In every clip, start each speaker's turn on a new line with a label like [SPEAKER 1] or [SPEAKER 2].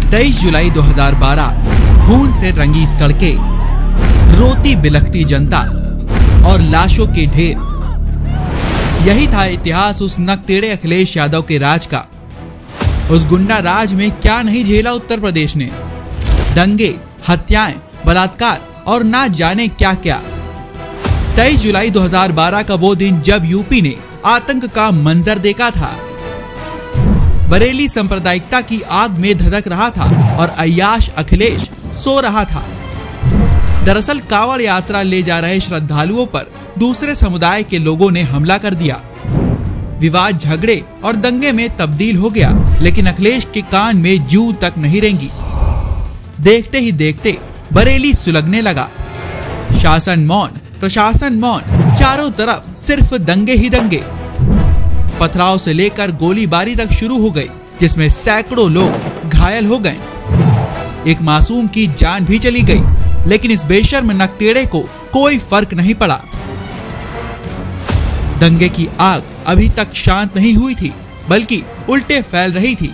[SPEAKER 1] 23 जुलाई 2012 खून से रंगी सड़कें, रोती बिलखती जनता और लाशों के ढेर। यही था इतिहास उस नकतेड़े अखिलेश यादव के राज का। उस गुंडा राज में क्या नहीं झेला उत्तर प्रदेश ने। दंगे, हत्याएं, बलात्कार और ना जाने क्या क्या। 23 जुलाई 2012 का वो दिन जब यूपी ने आतंक का मंजर देखा था। बरेली सांप्रदायिकता की आग में धधक रहा था और अय्याश अखिलेश सो रहा था। दरअसल कांवड़ यात्रा ले जा रहे श्रद्धालुओं पर दूसरे समुदाय के लोगों ने हमला कर दिया। विवाद झगड़े और दंगे में तब्दील हो गया, लेकिन अखिलेश के कान में जूं तक नहीं रेंगी। देखते ही देखते बरेली सुलगने लगा। शासन मौन, प्रशासन मौन, चारों तरफ सिर्फ दंगे ही दंगे। पथराव से लेकर गोलीबारी तक शुरू हो गई, जिसमें सैकड़ों लोग घायल हो गए। एक मासूम की जान भी चली गई, लेकिन इस बेशर्म नकतेड़े को कोई फर्क नहीं पड़ा। दंगे की आग अभी तक शांत नहीं हुई थी, बल्कि उल्टे फैल रही थी।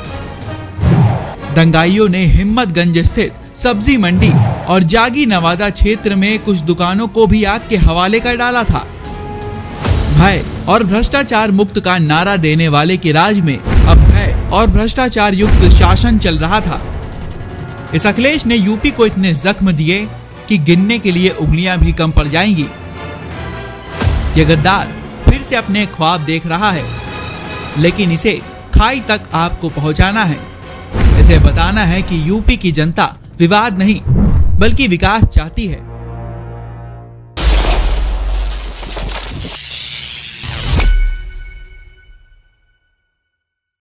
[SPEAKER 1] दंगाइयों ने हिम्मतगंज स्थित सब्जी मंडी और जागी नवादा क्षेत्र में कुछ दुकानों को भी आग के हवाले कर डाला था। भय और भ्रष्टाचार मुक्त का नारा देने वाले के राज में अब भय और भ्रष्टाचार युक्त शासन चल रहा था। इस अखिलेश ने यूपी को इतने जख्म दिए कि गिनने के लिए उंगलियां भी कम पड़ जाएंगी। ये गद्दार फिर से अपने ख्वाब देख रहा है, लेकिन इसे खाई तक आपको पहुंचाना है। इसे बताना है कि यूपी की जनता विवाद नहीं बल्कि विकास चाहती है।